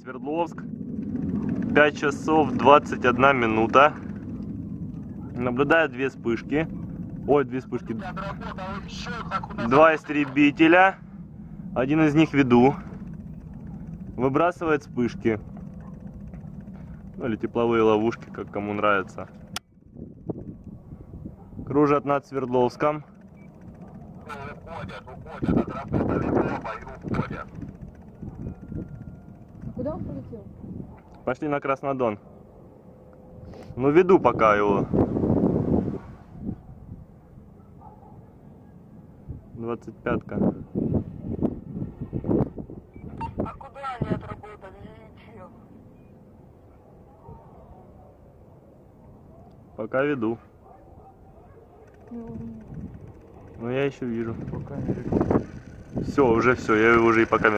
Свердловск. 5 часов 21 минута. Наблюдаю две вспышки. Ой, две вспышки. Два истребителя. Один из них веду. Выбрасывает вспышки. Ну, или тепловые ловушки, как кому нравится. Кружат над Свердловском. Уходят, отработали оба и уходят. Куда он полетел? Пошли на Краснодон. Ну, веду пока его. 25-ка. А куда они отработали? Ничего. Пока веду. Ну, я еще вижу. Все, уже все, я его уже и пока